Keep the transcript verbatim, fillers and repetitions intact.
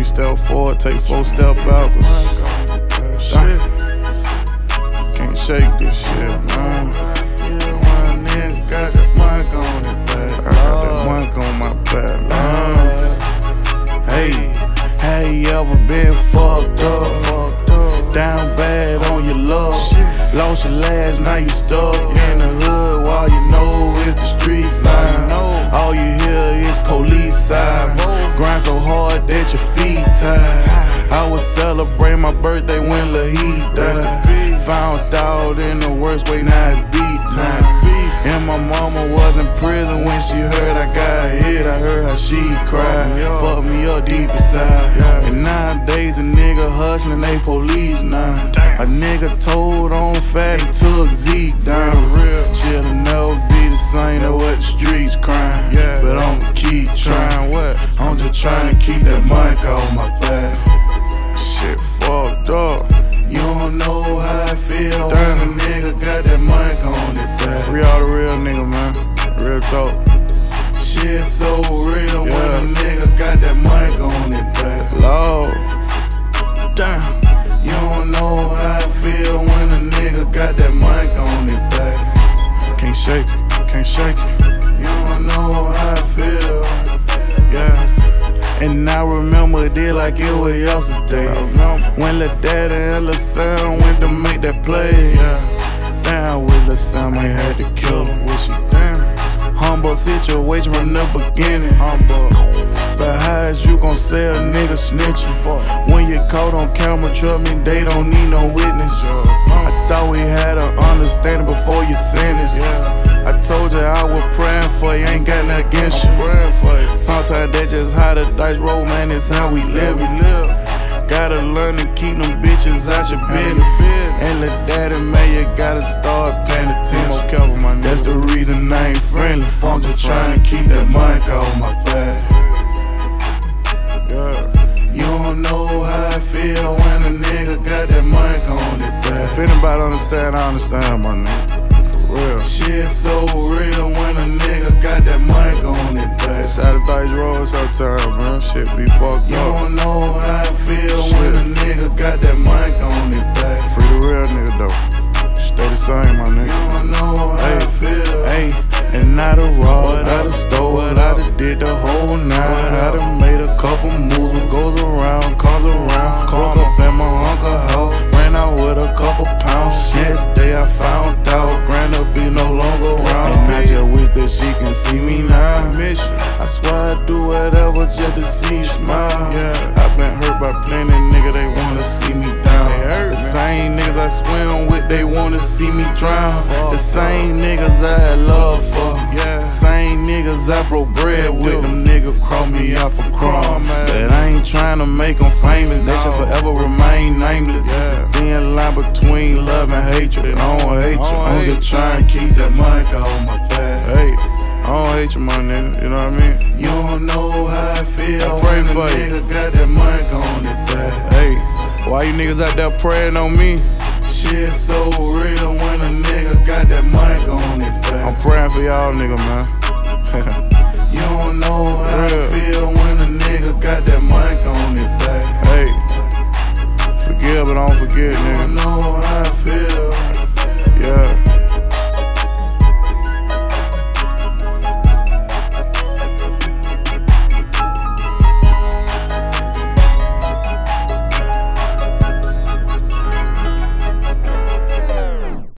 Three step forward, take four step backwards. Shit. Can't shake this shit, man. Feel when a nigga got that mic on his back. I got that mic on my back, man. Hey, have you ever been fucked up? Fucked up. Down bad on your luck. Lost your last, now you stuck in the hood. All you know is the street sign. All you hear is police side. Grind so hard that your feet tired. I was celebrating my birthday when Lil Heat died. Found out in the worst way, now it's beat time. And my mama was in prison when she heard I got hit. I heard how she cried, fucked me up deep inside. And nowadays a nigga hustling, they police now. A nigga told on fat and took Zeke down. Shit'll never be the same than what the streets crying. But I'ma keep trying. What? I'm just trying to keep that mic off my back. Shit fucked up. You don't know how I feel when a nigga got that mic on his back. Free all the real nigga, man. Real talk. Shit so real yeah. when a nigga got that mic on his back. Lord. Damn. You don't know how I feel when a nigga got that mic on his back. Can't shake it, can't shake it. You don't know how I feel. Yeah. And I remember it like it was yesterday. When Lil Daddy and Lil Sam went to make that play. Yeah. Damn, with Lil Sam, I had to kill him. Wish you damn. Humble situation from the beginning. Humble. But how is you gon' say a nigga snitching? When you caught on camera, trust me, they don't need no witness. I thought we had an understanding before you sentence. I told you I was praying for you, ain't got nothing against you. Sometimes that's just how the dice roll, man, it's how we live. We live. Gotta learn to keep them bitches out your business. And Lil Daddy, man, you gotta start paying attention. That's the reason I ain't friendly. I'm just trying to keep that mic off my back. Yeah. You don't know how I feel when a nigga got that mic on his back. If anybody understand, I understand, my nigga. Real. Shit so real when a nigga got that mic on his back. It's how the dice roll sometimes, man. Shit be fucked you up. You don't know how I feel Shit. when a nigga got that mic on his back. Free the real nigga though. Stay the same, my nigga. You don't know how hey, I feel. Hey, and I done robbed, I done stole, I done did the whole nine. I done made a couple moves, what goes around, comes around. Woke up at my uncle's house, ran out with a couple pounds. Next day I found out, Grandma be no longer around. And I just wish that she can see me now. I swear I do whatever just to see you smile. Yeah, I've been hurt by plenty niggas, they wanna see me down. The same niggas I swim with, they wanna see me drown. The same niggas I had love for. Yeah, same niggas I broke bread with. Them niggas cross me out for crime. But I ain't trying to make them famous, they should forever remain nameless. It's a thin line between love and hatred, and I don't hate you. I'm just trying to keep that mic off my back. Hey, I don't hate you, my nigga, you know what I mean? You don't know how I feel I pray when for a nigga you. got that mic on his back. Hey, why you niggas out there praying on me? Shit so real when a nigga got that mic on his back. I'm praying for y'all nigga, man. You don't know how real. I feel when a nigga got that mic on his back. Hey, forgive but don't forget, you nigga. You don't know how I feel. Yeah.